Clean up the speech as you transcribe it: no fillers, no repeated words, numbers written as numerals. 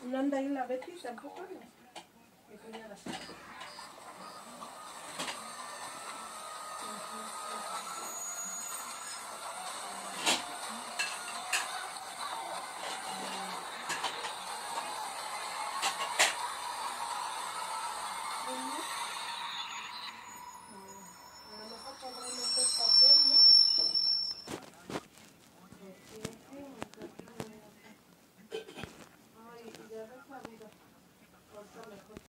No anda ahí la Betty tampoco, ¿no? Mi cuñada. Ay, ya ves la vida. Ahorita mejor.